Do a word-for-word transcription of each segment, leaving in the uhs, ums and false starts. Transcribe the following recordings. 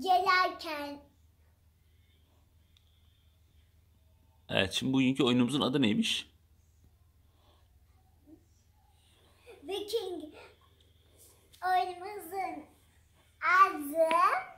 gelerken. Evet, şimdi bugünkü oyunumuzun adı neymiş? Viking oyunumuzun adı.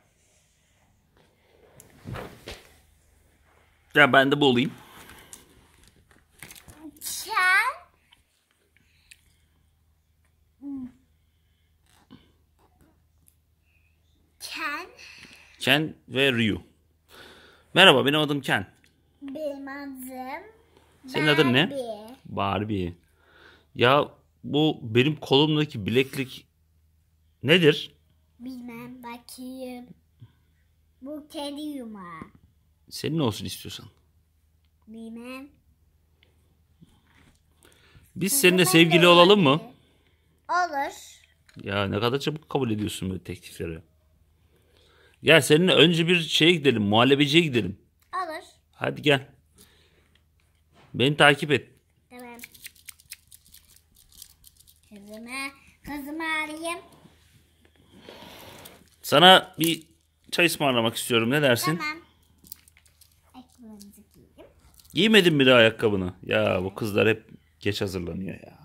Ya ben de bulayım. Ken. Ken. Ken ve Ryu. Merhaba, benim adım Ken. Benim adım Senin adın ne? Barbie. Ya bu benim kolumdaki bileklik nedir? Bilmem, bakayım. Bu kedi yumağı. Senin olsun istiyorsan. Bilmem. Biz seninle sevgili olalım mı? Olur. Ya ne kadar çabuk kabul ediyorsun böyle teklifleri. Gel seninle önce bir şeye gidelim. Muhallebiciye gidelim. Olur. Hadi gel. Beni takip et. Tamam. Kızımı, kızımı arayayım. Sana bir çay ısmarlamak istiyorum. Ne dersin? Tamam. Ayakkabılarımızı giyeyim. Giymedin mi de ayakkabını? Ya bu kızlar hep geç hazırlanıyor ya.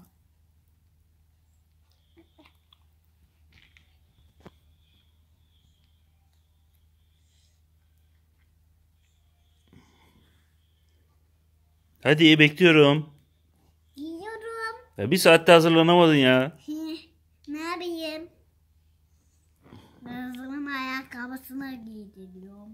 Hadi bekliyorum. Giyiyorum. Ya bir saatte hazırlanamadın ya. Ne yapayım? Kızımın ayakkabısını giydiriyorum.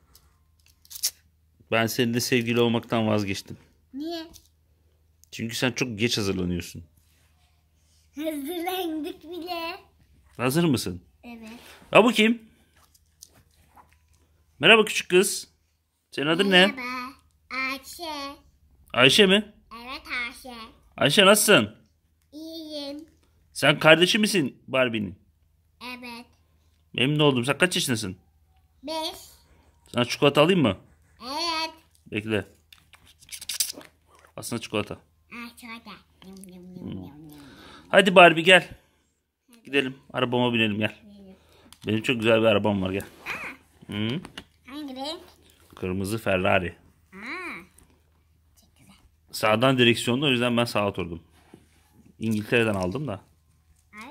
Ben seninle sevgili olmaktan vazgeçtim. Niye? Çünkü sen çok geç hazırlanıyorsun. Hazırlandık bile. Hazır mısın? Evet. Ha bu kim? Merhaba küçük kız. Senin adın ne? Merhaba. Ayşe. Ayşe mi? Evet Ayşe. Ayşe nasılsın? İyiyim. Sen kardeşi misin Barbie'nin? Evet. Memnun oldum. Sen kaç yaşındasın? Beş. Sana çikolata alayım mı? Evet. Bekle. Aslında çikolata. Ay çikolata. Yum, yum, yum, yum, yum. Hadi Barbie gel. Gidelim. Arabama binelim gel. Benim çok güzel bir arabam var gel. Hı? Hangi renk? Kırmızı Ferrari. Aa. Çok güzel. Sağdan direksiyonda, o yüzden ben sağa oturdum. İngiltere'den aldım da. Ay.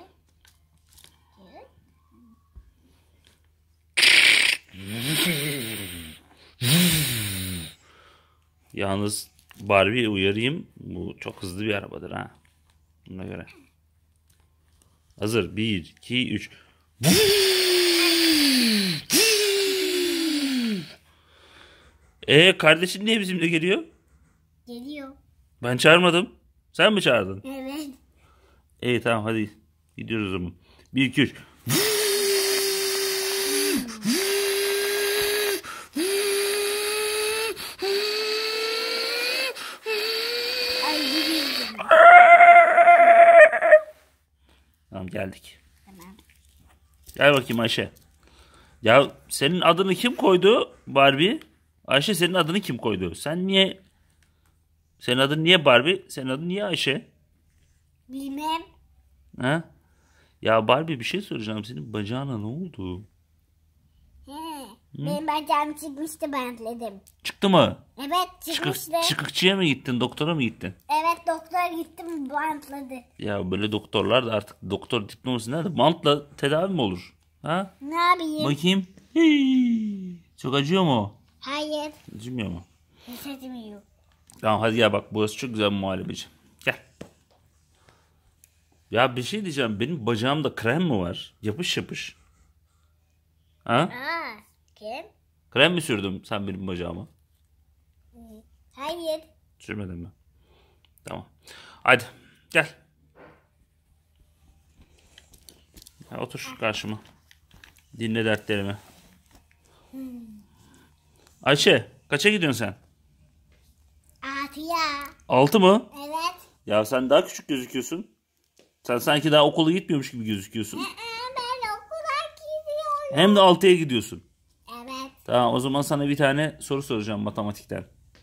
Yalnız Barbie uyarayım. Bu çok hızlı bir arabadır ha. Buna göre. Hazır. Bir, iki, üç. Ee kardeşin niye bizimle geliyor? Geliyor. Ben çağırmadım. Sen mi çağırdın? Evet. İyi tamam hadi. Gidiyoruz o zaman. Bir, iki, üç. Ay gidiyorum. Tamam geldik. Tamam. Gel bakayım Ayşe. Ya senin adını kim koydu Barbie? Ayşe senin adını kim koydu? Sen niye... Senin adın niye Barbie? Senin adın niye Ayşe? Bilmem. Ha? Ya Barbie bir şey soracağım. Senin bacağına ne oldu? He. Benim bacağım çıkmıştı, bantladım. Çıktı mı? Evet Çıkık, çıkmıştı. çıkıkçıya mı gittin? Doktora mı gittin? Evet doktora gittim, bantladı. Ya böyle doktorlar da artık doktor diploması nerede? Bantla tedavi mi olur? Ha? Ne yapayım? Bakayım. Hii. Çok acıyor mu? Hayır. Acımıyor mu? Hissetmiyor yok. Tamam hadi ya bak burası çok güzel bir muhallebeci. Gel. Ya bir şey diyeceğim. Benim bacağımda krem mi var? Yapış yapış. Ha? Aa, kim? Krem mi sürdüm sen benim bacağıma? Hayır. Sürmedin mi? Tamam. Hadi gel. Ya, otur karşıma. Dinle dertlerimi. Ayşe kaça gidiyorsun sen? Atıya. Altı mı? Evet. Ya sen daha küçük gözüküyorsun. Sen sanki daha okula gitmiyormuş gibi gözüküyorsun. Aa, ben okula gidiyorum. Hem de altıya gidiyorsun. Evet. Tamam o zaman sana bir tane soru soracağım matematikten.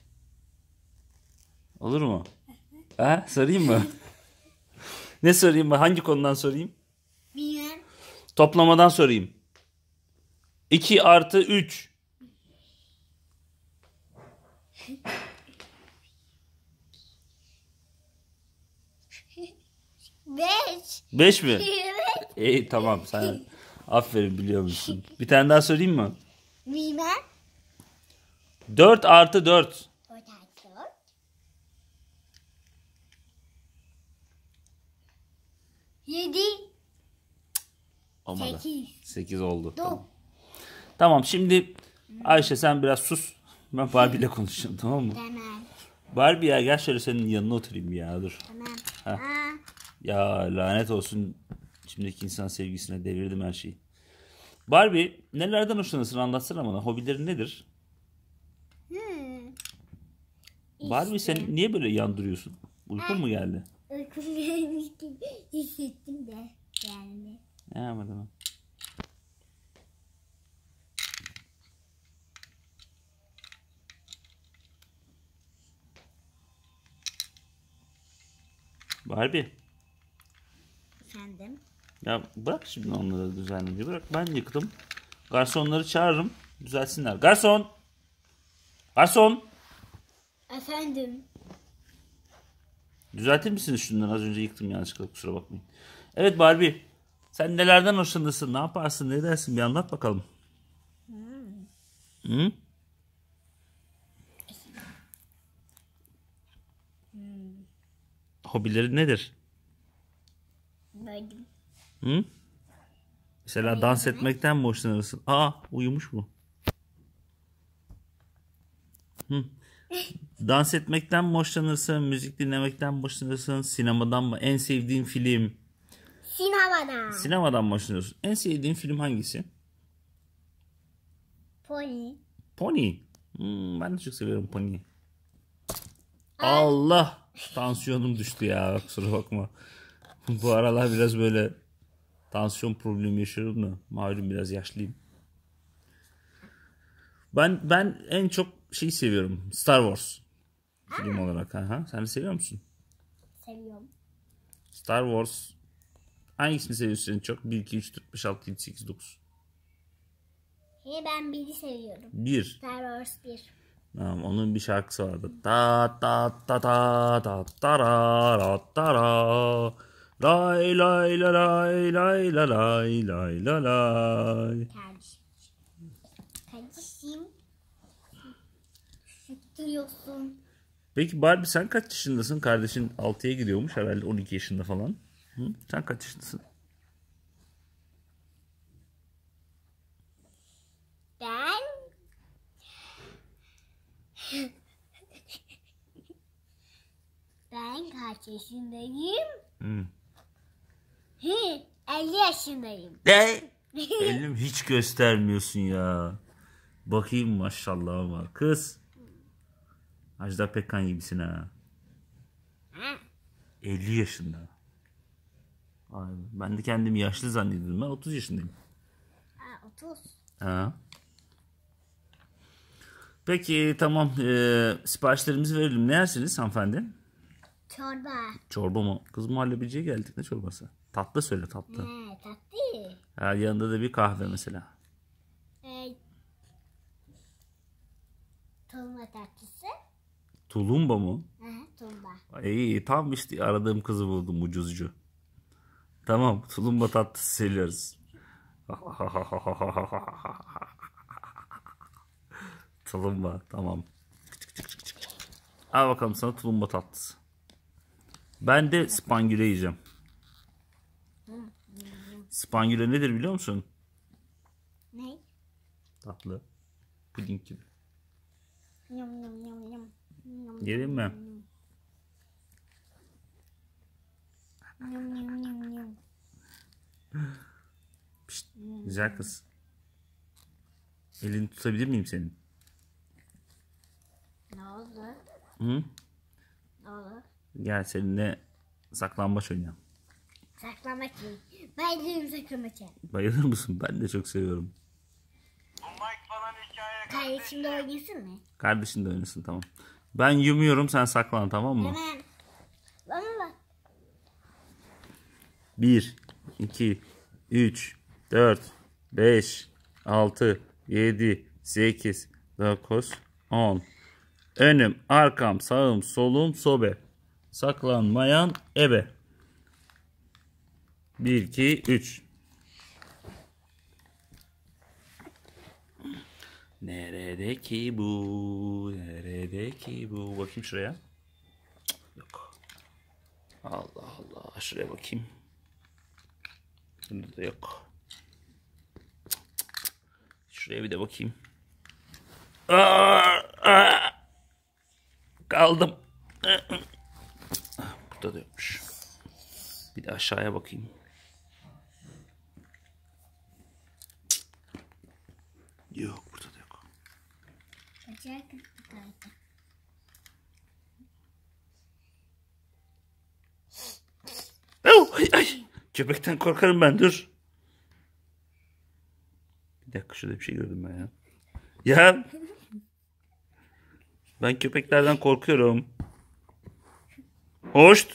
Olur mu? Ha, sorayım mı? Ne sorayım mı? Hangi konudan sorayım? Bilmem. Toplamadan sorayım. iki artı üç. Beş. beş mi? Evet. İyi tamam sen aferin biliyor musun? Bir tane daha söyleyeyim mi? Bilmem. dört artı dört. O da dört. Yedi. Olmadı. Sekiz. sekiz oldu. Dur. Tamam. Tamam şimdi Ayşe sen biraz sus. Ben Barbie ile konuşacağım tamam mı? Tamam. Barbie ya gel şöyle senin yanına oturayım bir ya dur. Tamam. Ha. Aa, Ya lanet olsun. Şimdiki insan sevgisine devirdim her şeyi. Barbie nelerden hoşlanırsın anlatsana bana. Hobilerin nedir? hmm. Barbie sen niye böyle yandırıyorsun? Uykun mu geldi? Uykum gelmiş gibi hissettim de yani. Ne yapmadım. Barbie. Efendim? Ya bırak şimdi onları düzenlemeyi bırak. Ben yıktım. Garsonları çağırırım. Düzelsinler. Garson! Garson! Efendim? Düzeltir misiniz şunları? Az önce yıktım yanlışlıkla kusura bakmayın. Evet Barbie. Sen nelerden hoşlanırsın? Ne yaparsın? Ne dersin? Bir anlat bakalım. Hmm. Hı? Hmm. Hobileri nedir? Böyle. Hı? Mesela dans etmekten mi hoşlanırsın? Aa uyumuş mu? Hı. Dans etmekten mi hoşlanırsın? Müzik dinlemekten mi hoşlanırsın? Sinemadan mı? En sevdiğin film? Sinemada. Sinemadan mı hoşlanıyorsun? En sevdiğin film hangisi? Pony. Pony. Hmm, ben de çok seviyorum Pony'yi. Allah! Tansiyonum düştü ya kusura bakma. Bu aralar biraz böyle tansiyon problemi yaşıyorum da malum biraz yaşlıyım. Ben ben en çok şeyi seviyorum. Star Wars. Film olarak. Aha. Sen de seviyor musun? Seviyorum. Star Wars. Hangisini seviyorsun en çok? bir, iki, üç, dört, beş, altı, yedi, sekiz, dokuz. He, ben biri seviyorum. bir. Star Wars bir. Tamam, onun bir şarkısı vardı. Ta ta ta ta ta ta ra ra ta ra. Lay lay la lay lay la lay lay la lay. Kardeşim. Kardeşim. Sütüyorsun. Peki Barbie sen kaç yaşındasın? Kardeşin altıya gidiyormuş herhalde on iki yaşında falan. Hı? Sen kaç yaşındasın? Ben ben kaç yaşındayım? Hı. He, elli yaşındayım. Ne? Elim hiç göstermiyorsun ya. Bakayım maşallah ama. Kız. Ajda Pekkan gibisin ha. Ha, elli yaşında. Ay, ben de kendimi yaşlı zannediyordum. Ben otuz yaşındayım. ha, otuz. Ha. Peki tamam. Ee, siparişlerimizi verelim. Ne yersiniz hanımefendi? Çorba. Çorba mı? Kız muhallebiciye geldik. Ne çorbası? Tatlı söyle tatlı. He, tatlı. Ha, yanında da bir kahve mesela. He, tulma tatlısı. Tulumba mı? Ha, tulma. İyi tam işte aradığım kızı buldum ucuzcu. Tamam tulumba tatlısı seviyoruz. Tulumba tamam. Al bakalım sana tulumba tatlısı. Ben de spangüle yiyeceğim. Spangüle nedir biliyor musun? Ne? Tatlı. Puding gibi. Yum yum yum yum. Yum, Gelin mi? yum yum yum yum. Pişt, güzel kız. Elini tutabilir miyim senin? Ne oldu? Hı? Ne oldu? Gel seninle saklambaç oynayalım. Saklamaç mı? Bayılıyorum saklamaça. Bayılır mısın? Ben de çok seviyorum. Kardeşim de oynasın mı? Kardeşin de oynasın tamam. Ben yumuyorum sen saklan tamam mı? Hemen. Bana bak. bir, iki, üç, dört, beş, altı, yedi, sekiz, dokuz, on. Önüm, arkam, sağım, solum, sobe. Saklanmayan ebe. bir, iki, üç. Nerede ki bu? Nerede ki bu? Bakayım şuraya. Yok. Allah Allah. Şuraya bakayım. Bunda da yok. Şuraya bir de bakayım. Aa, aa. Kaldım. Burada da yokmuş. Bir de aşağıya bakayım. Yok, burada da yok. Bacak kırdı. Oh, ay, ay. Köpekten korkarım ben, dur. Bir dakika, şurada bir şey gördüm ben ya. Ya. Ben köpeklerden korkuyorum. Hoş.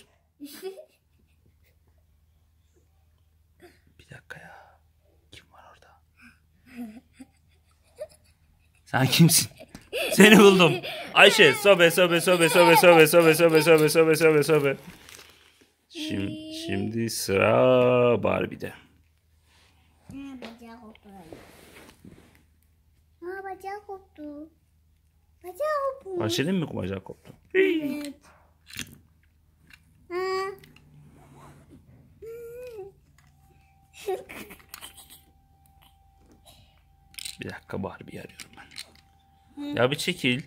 Bir dakika ya. Kim var orada? Sen kimsin? Seni buldum. Ayşe, sobe sobe sobe sobe sobe sobe sobe sobe sobe sobe sobe. Şimdi, şimdi sıra Barbie'de. Ha, bacağı koptu. Ha, bacağı koptu. Bacağı koptu. Ayşe'nin mi bacağı koptu? Evet. Ha. Bir dakika, Barbie'yi arıyorum ben. Ya bir çekil.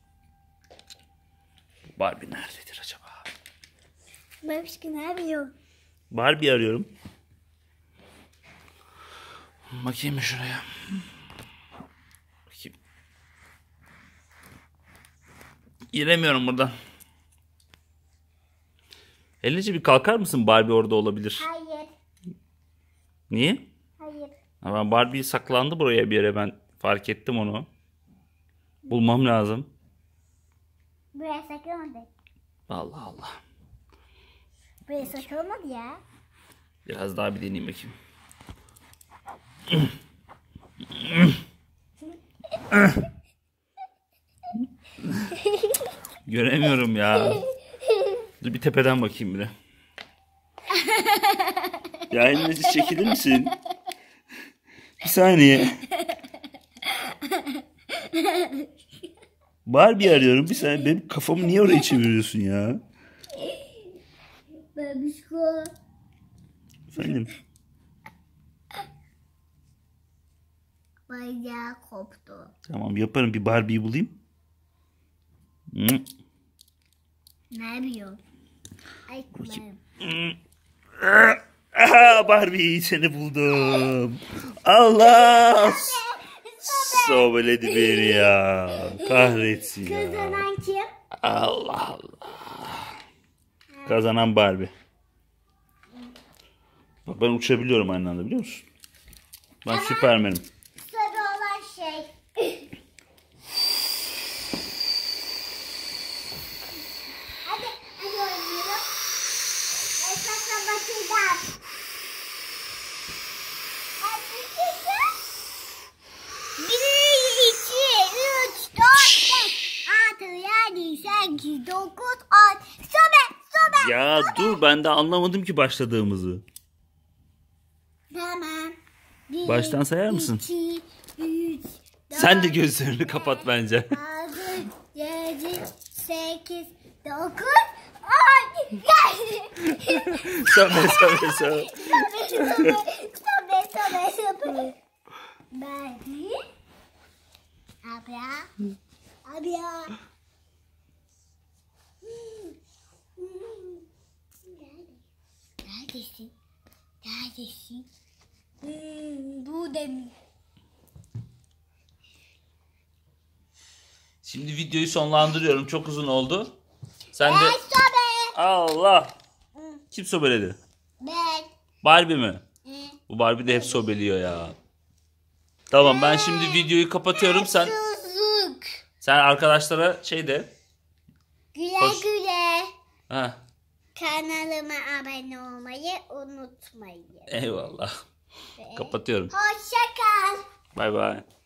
Barbie nerededir acaba? Babişka ne yapıyor? Barbie arıyorum. Bakayım şuraya. Bakayım. Giremiyorum buradan. Elince bir kalkar mısın? Barbie orada olabilir. Hayır. Niye? Hayır. Ha, ben Barbie saklandı buraya bir yere, ben fark ettim onu. Bulmam lazım. Buraya saklamadı. Allah Allah. Buraya saklamadı ya. Biraz daha bir deneyeyim bakayım. Göremiyorum ya. Dur bir tepeden bakayım bir de. Ya elinizi çekilir misin? Bir saniye. Barbie arıyorum. Bir saniye. Benim kafamı niye oraya çeviriyorsun ya? Babişko. Efendim? Bacağı koptu. Tamam, yaparım. Bir Barbie'yi bulayım. Hı. Ne yapıyor? Ay kulağım. Aha, Barbie, seni buldum. Allah! Sobeledi beni ya. Kahretsin ya. Kazanan kim? Allah Allah. Kazanan Barbie. Bak, ben uçabiliyorum aynı anda, biliyor musun? Ben Süpermen'im. Sarı olan şey. Hadi, hadi oynayalım. Esasla bakacağız. Hadi kızım. Bir, iki, üç, dört, beş, altı, yedi, sekiz, dokuz, on. Sobe, sobe. Ya dur, ben de anlamadım ki başladığımızı. Tamam. Bir, Baştan sayar mısın? iki, üç, dört, Sen de gözlerini kapat bence. altı, yedi, sekiz, dokuz, on. Sobe sobe sobe. Sobe, sobe, sobe, sobe. Ben. Abla. Abla. Neredesin? Neredesin? Hmm, bu demin. Şimdi videoyu sonlandırıyorum. Çok uzun oldu. Sen de... Ben sobe. Allah! Kim sobeledi? Ben. Barbie mi? Hı. Bu Barbie de hep sobeliyor ya. Tamam, ben şimdi videoyu kapatıyorum. Sen Suzuk. sen arkadaşlara şey de. Güle Hoş- güle. Ha, Kanalıma abone olmayı unutmayın. eyvallah. Kapatıyorum. Hoşça kal. Bay bay.